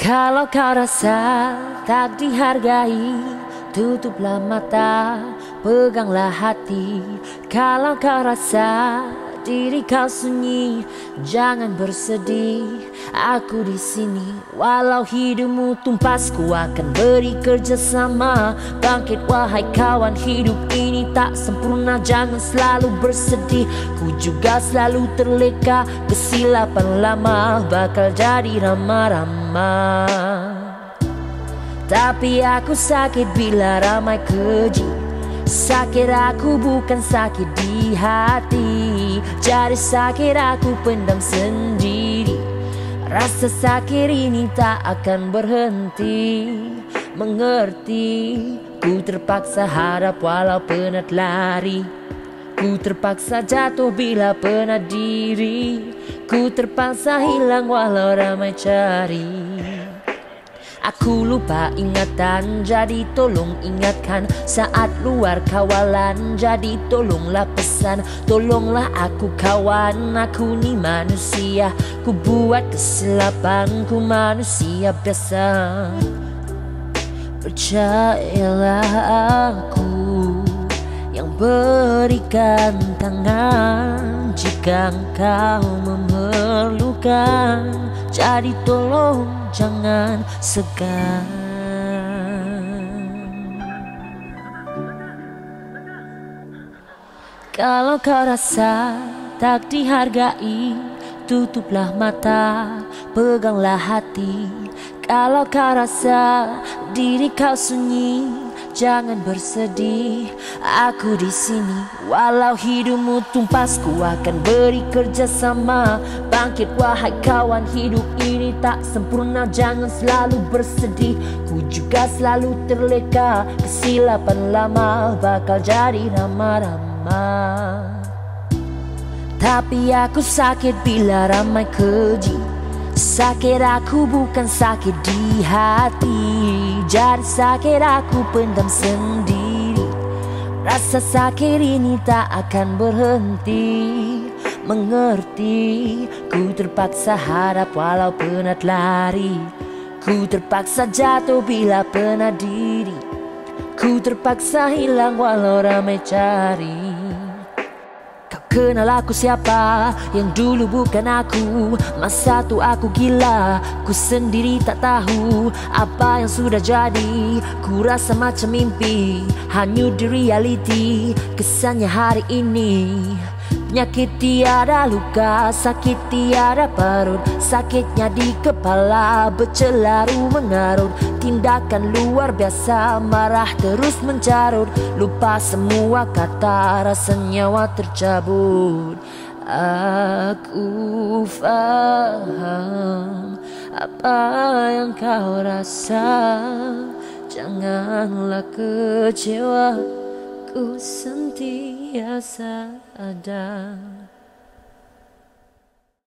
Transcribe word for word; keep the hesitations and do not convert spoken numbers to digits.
Kalau kau rasa tak dihargai, tutuplah mata, peganglah hati. Kalau kau rasa diri kau sunyi, jangan bersedih. Aku di sini, walau hidupmu tumpas, ku akan beri kerjasama. Bangkit wahai kawan, hidup ini tak sempurna, jangan selalu bersedih. Ku juga selalu terleka, kesilapan lama bakal jadi ramah-ramah. Tapi aku sakit bila ramai keji. Sakit aku bukan sakit di hati, jadi sakit aku pendam sendiri. Rasa sakit ini tak akan berhenti. Mengerti, ku terpaksa hadap walau penat lari. Ku terpaksa jatuh bila penat diri. Ku terpaksa hilang walau ramai cari. Aku lupa ingatan, jadi tolong ingatkan. Saat luar kawalan, jadi tolonglah pesan. Tolonglah aku kawan, aku ni manusia. Ku buat kesilapan, ku manusia biasa. Percayalah aku yang berikan tangan jika engkau memerlukan. Jadi tolong jangan segan. Kalau kau rasa tak dihargai, tutuplah mata, peganglah hati. Kalau kau rasa diri kau sunyi, jangan bersedih. Aku di sini, walau hidupmu tumpas, ku akan beri kerjasama. Bangkit wahai kawan, hidup ini tak sempurna, jangan selalu bersedih. Ku juga selalu terleka, kesilapan lama bakal jadi ramah-ramah. Tapi aku sakit bila ramai keji. Sakit aku bukan sakit di hati, jadi sakit aku pendam sendiri. Rasa sakit ini tak akan berhenti. Mengerti, ku terpaksa hadap walau penat lari. Ku terpaksa jatuh bila penat diri. Ku terpaksa hilang walau ramai cari. Kenal aku siapa, yang dulu bukan aku. Masa tu aku gila, ku sendiri tak tahu apa yang sudah jadi. Ku rasa macam mimpi, hanyut di reality. Kesannya hari ini penyakit tiada luka, sakit tiada parut. Sakitnya di kepala, bercelaru mengarut. Tindakan luar biasa, marah terus mencarut. Lupa semua kata, rasa nyawa tercabut. Aku faham apa yang kau rasa. Janganlah kecewa, ku sentiasa ada.